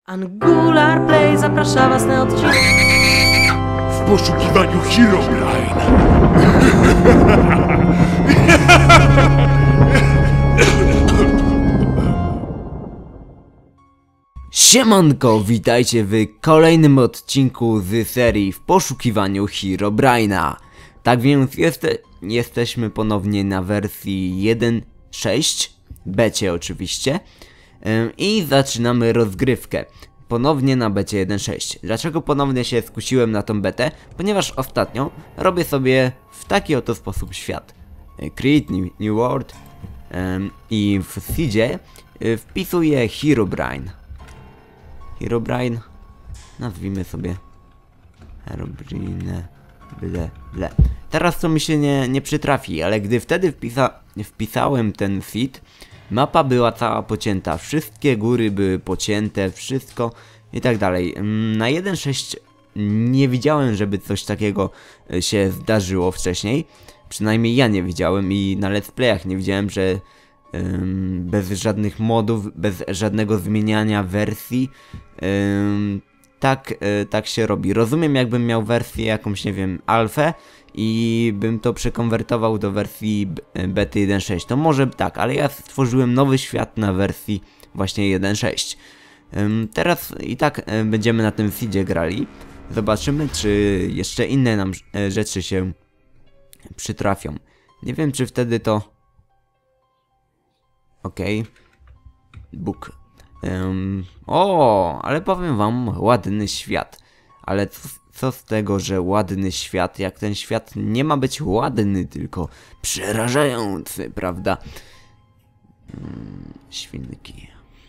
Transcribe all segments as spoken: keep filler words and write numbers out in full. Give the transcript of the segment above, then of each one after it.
Angular Play zaprasza was na odcinek W poszukiwaniu Herobrine. Siemanko, witajcie w kolejnym odcinku z serii W poszukiwaniu Herobrine'a. Tak więc jeste, jesteśmy ponownie na wersji jeden sześć, becie oczywiście. Ym, I zaczynamy rozgrywkę. Ponownie na becie jeden sześć. Dlaczego ponownie się skusiłem na tą betę? Ponieważ ostatnio robię sobie w taki oto sposób świat. Create New, new World ym, i w seedzie y, wpisuję Herobrine. Herobrine, nazwijmy sobie Herobrine, ble, ble. Teraz to mi się nie, nie przytrafi, ale gdy wtedy wpisa, wpisałem ten seed, mapa była cała pocięta, wszystkie góry były pocięte, wszystko i tak dalej. Na jeden sześć nie widziałem, żeby coś takiego się zdarzyło wcześniej, przynajmniej ja nie widziałem i na let's playach nie widziałem, że Ym, bez żadnych modów, bez żadnego zmieniania wersji ym, tak, y, tak się robi. Rozumiem, jakbym miał wersję jakąś, nie wiem, alfę i bym to przekonwertował do wersji bety jeden sześć, to może tak, ale ja stworzyłem nowy świat na wersji właśnie jeden sześć. Ym, teraz i tak y, będziemy na tym seedzie grali. Zobaczymy, czy jeszcze inne nam y, rzeczy się przytrafią. Nie wiem, czy wtedy to Okej. Okay. Book. Um, o, ale powiem wam, ładny świat. Ale co, co z tego, że ładny świat, jak ten świat nie ma być ładny, tylko przerażający, prawda? Hmm, świnki.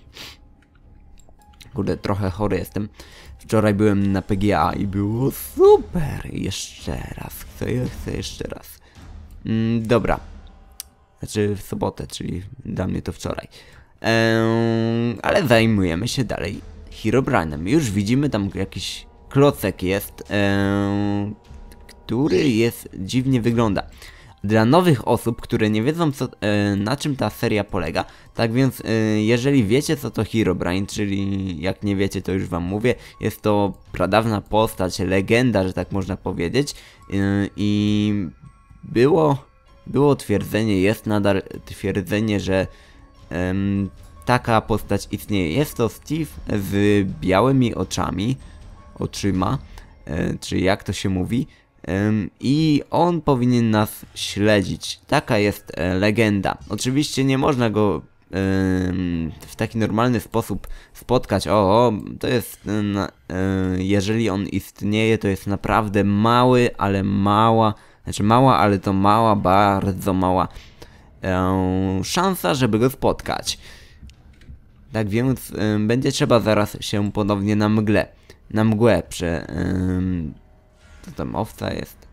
Kurde, trochę chory jestem. Wczoraj byłem na P G A i było super. Jeszcze raz, chcę, chcę jeszcze raz. Mm, dobra. Znaczy w sobotę, czyli dla mnie to wczoraj. Eee, ale zajmujemy się dalej Herobrine'em. Już widzimy, tam jakiś klocek jest, eee, który jest dziwnie wygląda. Dla nowych osób, które nie wiedzą co, e, na czym ta seria polega, tak więc e, jeżeli wiecie co to Herobrine, czyli jak nie wiecie to już wam mówię, jest to pradawna postać, legenda, że tak można powiedzieć, e, i było... Było twierdzenie, jest nadal twierdzenie, że um, taka postać istnieje. Jest to Steve z białymi oczami, oczyma, e, czy jak to się mówi, e, i on powinien nas śledzić. Taka jest e, legenda. Oczywiście nie można go e, w taki normalny sposób spotkać. O, o to jest, e, e, jeżeli on istnieje, to jest naprawdę mały, ale mała, Znaczy mała, ale to mała, bardzo mała e, szansa, żeby go spotkać. Tak więc e, będzie trzeba zaraz się ponownie na mgle, na mgłę prze... E, co tam owca jest?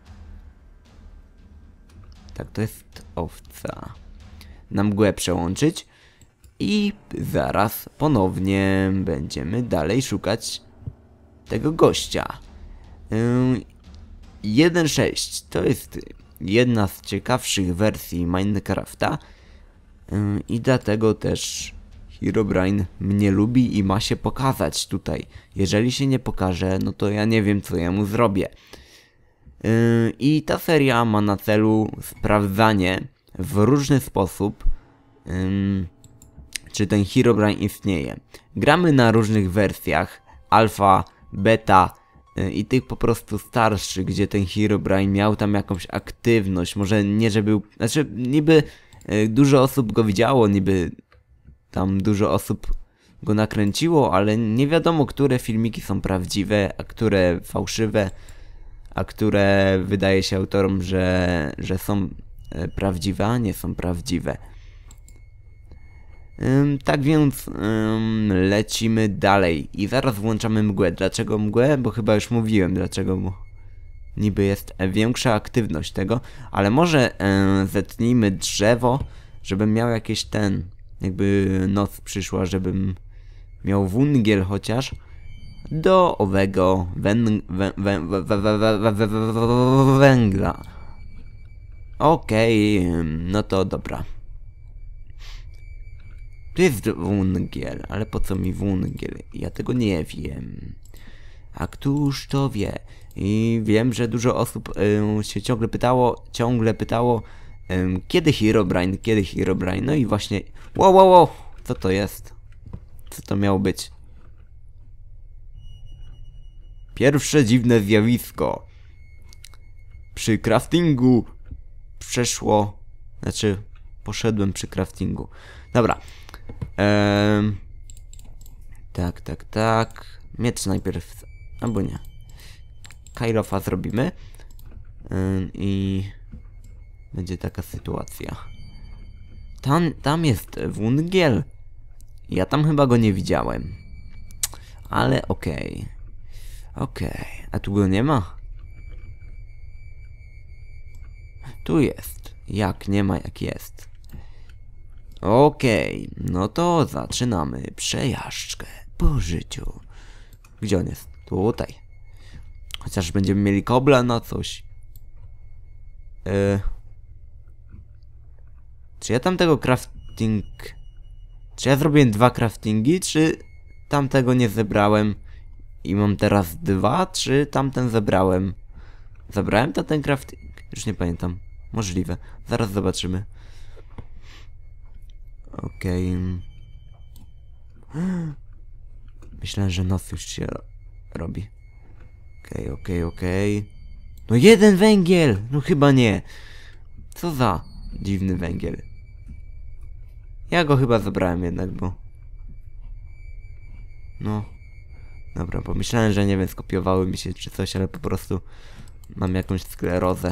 Tak, to jest owca. Na mgłę przełączyć i zaraz ponownie będziemy dalej szukać tego gościa. E, jeden sześć to jest jedna z ciekawszych wersji Minecrafta yy, i dlatego też Herobrine mnie lubi i ma się pokazać tutaj. Jeżeli się nie pokaże, no to ja nie wiem co ja mu zrobię. Yy, I ta seria ma na celu sprawdzanie w różny sposób, yy, czy ten Herobrine istnieje. Gramy na różnych wersjach, alfa, beta, i tych po prostu starszych, gdzie ten Herobrine miał tam jakąś aktywność, może nie, że był, znaczy niby y, dużo osób go widziało, niby tam dużo osób go nakręciło, ale nie wiadomo, które filmiki są prawdziwe, a które fałszywe, a które wydaje się autorom, że, że są y, prawdziwe, a nie są prawdziwe. Ym, tak więc ym, lecimy dalej i zaraz włączamy mgłę. Dlaczego mgłę? Bo chyba już mówiłem, dlaczego mu niby jest większa aktywność tego, ale może yy, zetnijmy drzewo, żebym miał jakieś ten, jakby noc przyszła, żebym miał węgiel chociaż do owego węgla. Okej, no to dobra. Tu jest węgiel, ale po co mi węgiel? Ja tego nie wiem. A któż to wie? I wiem, że dużo osób y, się ciągle pytało, ciągle pytało, y, kiedy Herobrine, kiedy Herobrine. No i właśnie, wow, wow, wow, co to jest? Co to miało być? Pierwsze dziwne zjawisko. Przy craftingu przeszło, znaczy poszedłem przy craftingu. Dobra. Ehm, tak, tak, tak. Miecz najpierw, albo nie. Kairofa zrobimy. Ym, I będzie taka sytuacja. Tam, tam jest węgiel. Ja tam chyba go nie widziałem. Ale okej. Okay. Okej. Okay. A tu go nie ma? Tu jest. Jak nie ma, jak jest. Okej. Okay. No to zaczynamy przejażdżkę po życiu. Gdzie on jest? Tutaj. Chociaż będziemy mieli kobla na coś. Yy. Czy ja tamtego crafting... Czy ja zrobiłem dwa craftingi, czy tamtego nie zebrałem i mam teraz dwa, czy tamten zebrałem? Zabrałem to ten crafting? Już nie pamiętam. Możliwe. Zaraz zobaczymy. Okej. Okay. Myślałem, że noc już się ro robi. Okej, okay, okej, okay, okej. Okay. No jeden węgiel! No chyba nie. Co za dziwny węgiel. Ja go chyba zabrałem jednak, bo... No. Dobra, pomyślałem, że nie wiem, skopiowały mi się czy coś, ale po prostu mam jakąś sklerozę.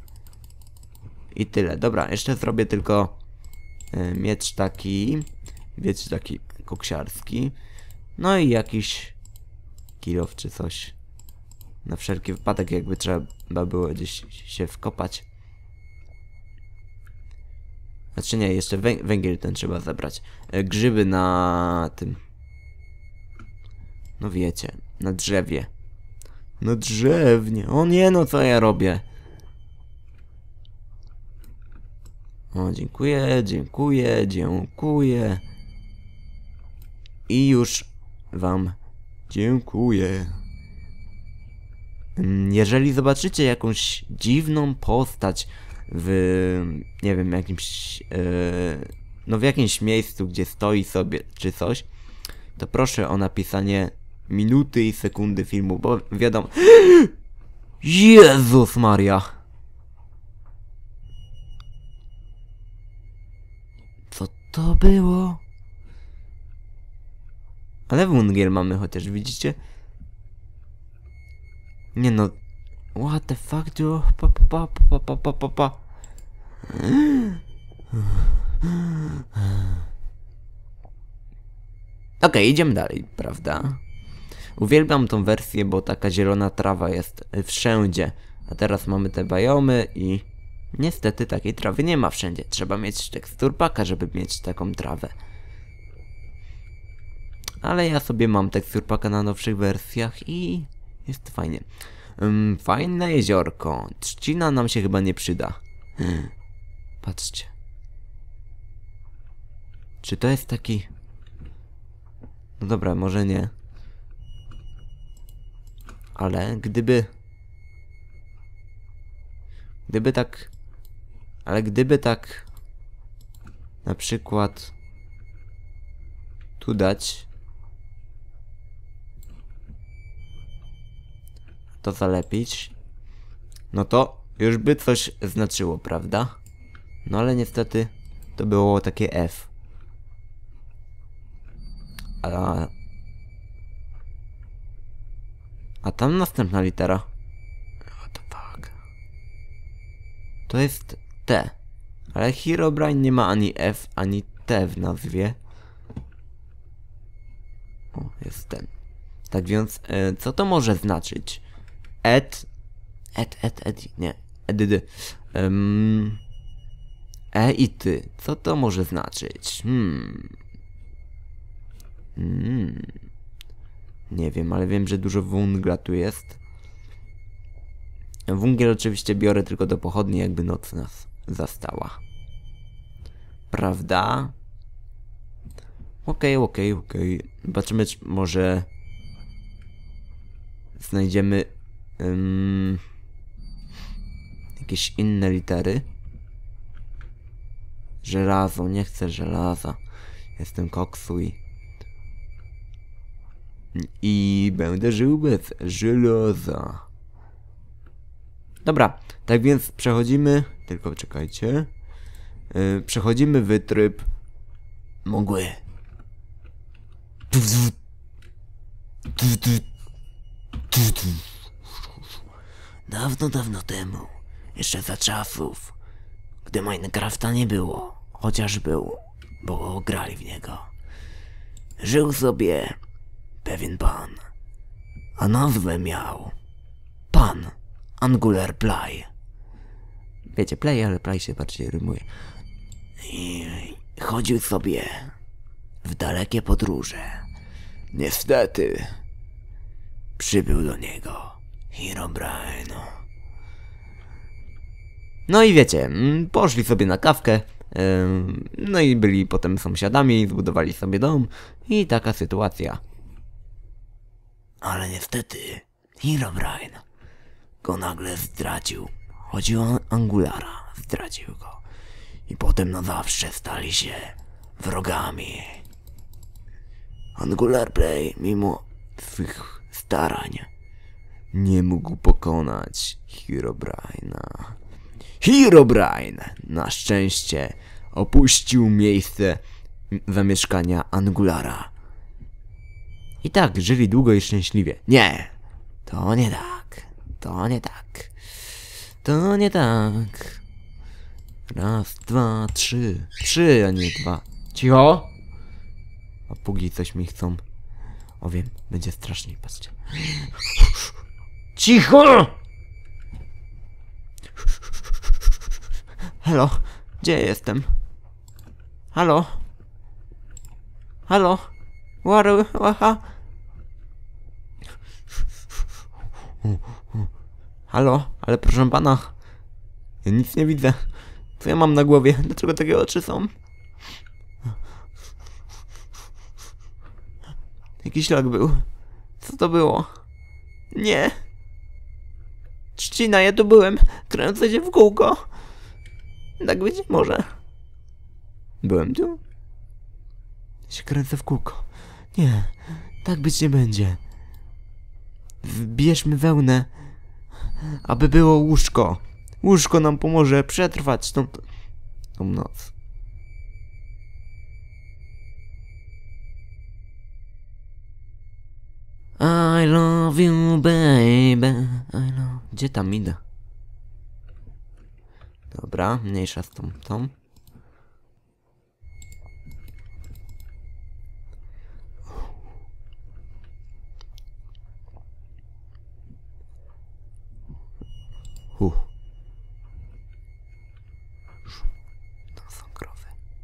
I tyle. Dobra, jeszcze zrobię tylko y, miecz taki, miecz taki koksiarski. No i jakiś kilof czy coś. Na wszelki wypadek, jakby trzeba było gdzieś się wkopać. Znaczy nie, jeszcze wę węgiel ten trzeba zebrać. E, grzyby na tym. No wiecie, na drzewie. Na drzewnie. O nie, no co ja robię? O, dziękuję, dziękuję, dziękuję. I już wam dziękuję. Jeżeli zobaczycie jakąś dziwną postać w, nie wiem, jakimś, yy, no w jakimś miejscu, gdzie stoi sobie, czy coś, to proszę o napisanie minuty i sekundy filmu, bo wiadomo... Jezus Maria! Co to było? Ale węgiel mamy chociaż, widzicie? Nie no... What the fuck do... Pa pa pa pa pa pa pa. Okej, okay, idziemy dalej, prawda? Uwielbiam tą wersję, bo taka zielona trawa jest wszędzie. A teraz mamy te biomy i... Niestety takiej trawy nie ma wszędzie. Trzeba mieć teksturpaka, żeby mieć taką trawę. Ale ja sobie mam teksturpaka na nowszych wersjach i... Jest fajnie. Um, fajne jeziorko. Trzcina nam się chyba nie przyda. Hmm. Patrzcie. Czy to jest taki... No dobra, może nie. Ale gdyby... Gdyby tak... Ale gdyby tak... Na przykład... Tu dać... To zalepić... No to już by coś znaczyło, prawda? No ale niestety... To było takie F. A... A tam następna litera. What the fuck? To jest T. Ale Herobrine nie ma ani F, ani T w nazwie. O, jest ten. Tak więc, e, co to może znaczyć? Et... Et, et, et, nie. Edydy. Um, e i ty. Co to może znaczyć? Hmm... Hmm... Nie wiem, ale wiem, że dużo węgla tu jest. Węgiel oczywiście biorę tylko do pochodni, jakby noc nas zastała. Prawda? Okej, okej, okej. Zobaczymy, czy może znajdziemy um, jakieś inne litery. Żelazo, nie chcę żelaza. Jestem koksu i... I będę żył bez żelaza. Dobra, tak więc przechodzimy... Tylko czekajcie. Yy, przechodzimy w tryb... Mgły. Dawno, dawno temu, jeszcze za czasów, gdy Minecrafta nie było, chociaż był, bo grali w niego, żył sobie pewien pan, a nazwę miał Pan Angular Play. Wiecie, play, ale play się bardziej rymuje. I chodził sobie w dalekie podróże. Niestety przybył do niego Herobrine. No i wiecie, poszli sobie na kawkę, no i byli potem sąsiadami, zbudowali sobie dom i taka sytuacja. Ale niestety Herobrine go nagle zdradził. Chodziło o Angulara, zdradził go. I potem na zawsze stali się wrogami. Angular Play, mimo swych starań, nie mógł pokonać Herobrine'a. Herobrine na szczęście opuścił miejsce zamieszkania Angulara. I tak żyli długo i szczęśliwie. Nie! To nie tak. To nie tak. To nie tak. Raz, dwa, trzy. Trzy, a nie dwa. Cicho! A pugi coś mi chcą. O wiem, będzie straszniej, patrzcie. Cicho! Halo, gdzie jestem? Halo? Halo? Wary, łaha? Halo? Ale proszę pana, ja nic nie widzę. Co ja mam na głowie? Dlaczego takie oczy są? Jakiś lag był. Co to było? Nie. Trzcina, ja tu byłem. Kręcę się w kółko. Tak być może. Byłem tu? Ja się kręcę w kółko. Nie. Tak być nie będzie. Wbierzmy wełnę, aby było łóżko. Łóżko nam pomoże przetrwać tą, tą noc. I love you, baby. I love... Gdzie tam idę? Dobra, mniejsza z tą, tą. Huh. To są krowy.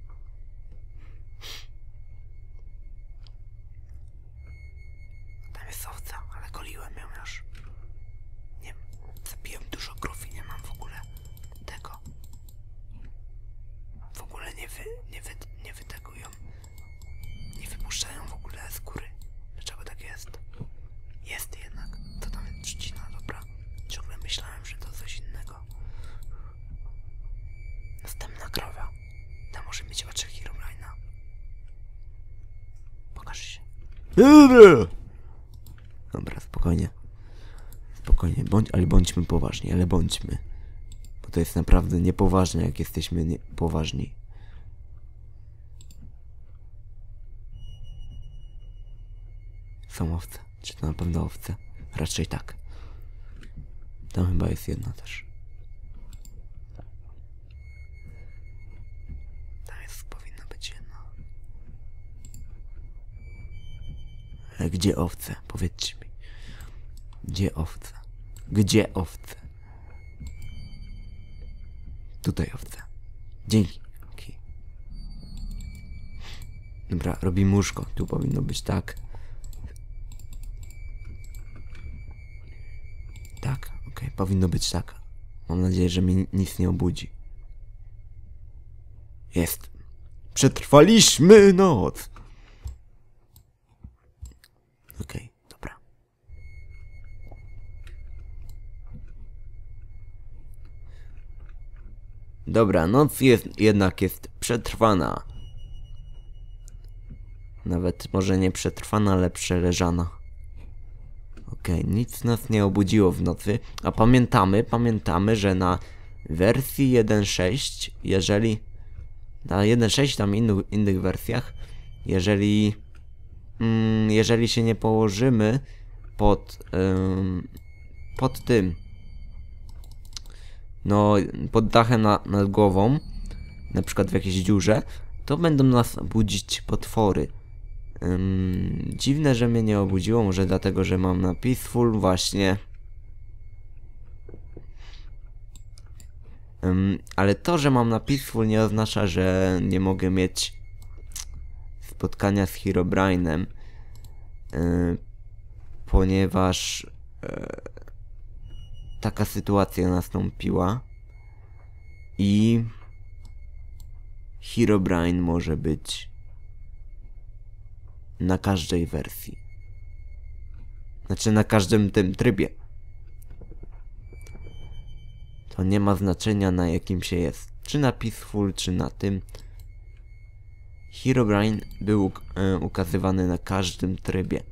Tam jest owca, ale goliłem ją już. Nie, zabiłem dużo krów i nie mam w ogóle tego. W ogóle nie wy, nie wy, nie wytegują. Nie wypuszczają w ogóle z góry. Dlaczego tak jest? Jest jednak. To tam jest trzcina, dobra. Ciągle myślałem, że to coś innego. Następna krowa. Ta może mieć oczy Herobrine'a. Pokaż się. Dobra, spokojnie. Spokojnie, bądź, ale bądźmy poważni, ale bądźmy. Bo to jest naprawdę niepoważne, jak jesteśmy nie poważni. Są owce. Czy to na pewno owce? Raczej tak. Tam chyba jest jedna też. Tam jest, powinna być jedna. Ale gdzie owce? Powiedzcie mi. Gdzie owce? Gdzie owce? Tutaj owce. Dzięki. Okay. Dobra, robimy łóżko. Tu powinno być tak. Tak, okej, okay, powinno być tak. Mam nadzieję, że mnie nic nie obudzi. Jest. Przetrwaliśmy noc. Dobra, noc jest, jednak jest przetrwana. Nawet może nie przetrwana, ale przeleżana. Okej, okay, nic nas nie obudziło w nocy. A pamiętamy, pamiętamy, że na wersji jeden kropka sześć, jeżeli... Na jeden kropka sześć, tam inny, innych wersjach, jeżeli... Mm, jeżeli się nie położymy pod... Ym, pod tym... No, pod dachem na, nad głową, na przykład w jakiejś dziurze, to będą nas budzić potwory. Ym, dziwne, że mnie nie obudziło, może dlatego, że mam na Peaceful właśnie. Ym, ale to, że mam na Peaceful nie oznacza, że nie mogę mieć spotkania z Herobrine'em, yy, ponieważ yy, taka sytuacja nastąpiła i Herobrine może być na każdej wersji. Znaczy na każdym tym trybie. To nie ma znaczenia, na jakim się jest. Czy na Peaceful, czy na tym. Herobrine był e, ukazywany na każdym trybie.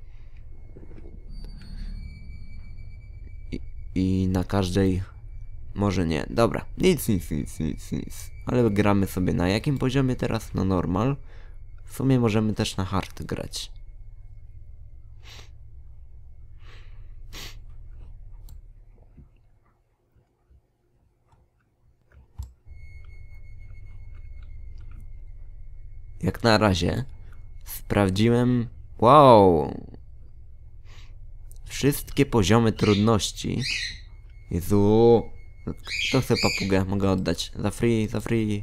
I, I na każdej... Może nie. Dobra. Nic, nic, nic, nic, nic. Ale gramy sobie na jakim poziomie teraz? Na normal. W sumie możemy też na hard grać. Jak na razie sprawdziłem... Wow! Wszystkie poziomy trudności. Jezu! Kto chce papugę? Mogę oddać. Za free, za free.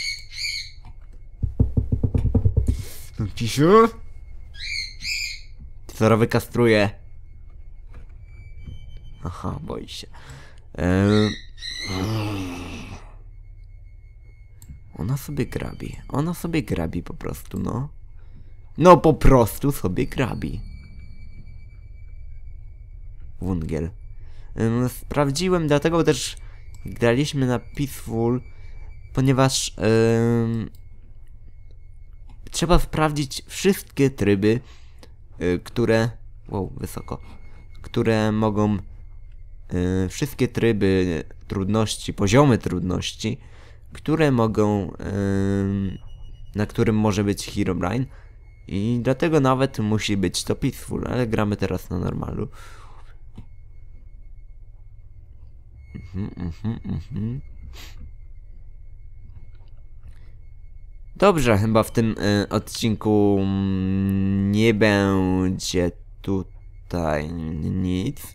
Pisiu? Zaraz wykastruję. Aha, boi się. Eee... Ona sobie grabi. Ona sobie grabi po prostu, no. No po prostu sobie grabi. Wungiel. Eee, sprawdziłem, dlatego też graliśmy na Peaceful, ponieważ eee, trzeba sprawdzić wszystkie tryby, yy, które... Wow, wysoko. Które mogą... Yy, wszystkie tryby trudności, poziomy trudności, które mogą... Yy, na którym może być Herobrine. I dlatego nawet musi być to Peaceful, ale gramy teraz na normalu. Mhm, mhm, mhm. Dobrze, chyba w tym y, odcinku mm, nie będzie tutaj nic.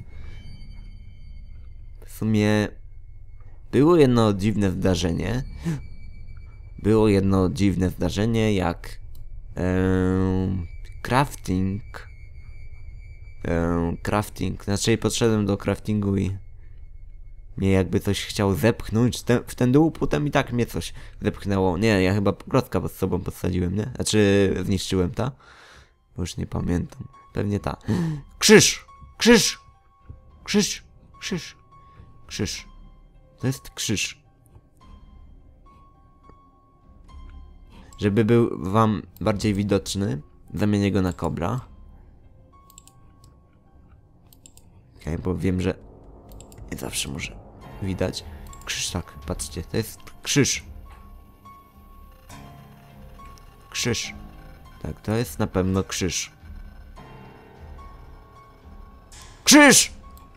W sumie było jedno dziwne zdarzenie. Było jedno dziwne zdarzenie, jak y, crafting. Y, crafting, znaczy podszedłem do craftingu i mnie jakby coś chciał zepchnąć te, w ten dół, potem i tak mnie coś zepchnęło. Nie, ja chyba klocka pod sobą podsadziłem, nie? Znaczy zniszczyłem ta? Bo już nie pamiętam. Pewnie ta. Krzyż! Krzyż! Krzyż! Krzyż! Krzyż. To jest krzyż. Żeby był wam bardziej widoczny, zamienię go na kobra. Okej, okay, bo wiem, że nie zawsze może widać. Krzyż, tak, patrzcie, to jest krzyż. Krzyż. Tak, to jest na pewno krzyż. Krzyż!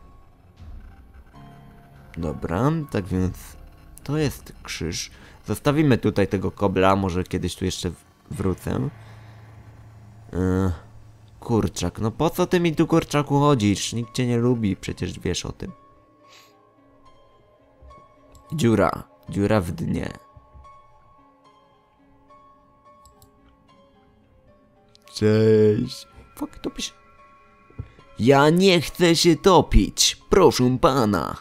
Dobra, tak więc to jest krzyż. Zostawimy tutaj tego kobla, może kiedyś tu jeszcze wrócę. Yy, kurczak, no po co ty mi tu, kurczaku, chodzisz? Nikt cię nie lubi, przecież wiesz o tym. Dziura. Dziura w dnie. Cześć. Fuck, topisz. Ja nie chcę się topić. Proszę pana.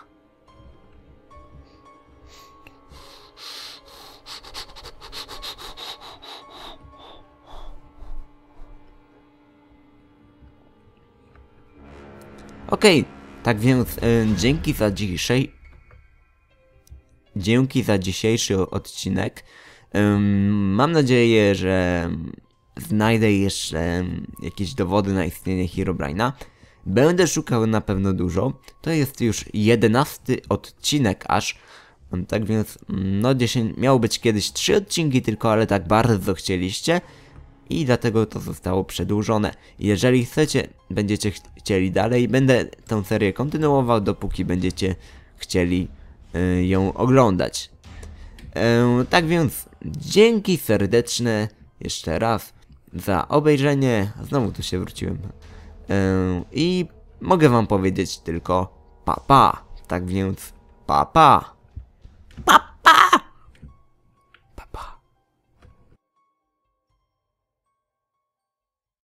Okej, okay, tak więc y, dzięki za dzisiaj. dzięki za dzisiejszy odcinek. Um, mam nadzieję, że znajdę jeszcze jakieś dowody na istnienie Herobrine'a. Będę szukał na pewno dużo. To jest już jedenasty odcinek aż. Tak więc, no dziesięć, miało być kiedyś trzy odcinki tylko, ale tak bardzo chcieliście. I dlatego to zostało przedłużone. Jeżeli chcecie, będziecie ch chcieli dalej, będę tę serię kontynuował, dopóki będziecie chcieli y, ją oglądać. Y, tak więc, dzięki serdeczne jeszcze raz za obejrzenie. Znowu tu się wróciłem. Y, I mogę wam powiedzieć tylko pa pa. Tak więc, pa pa. Pa!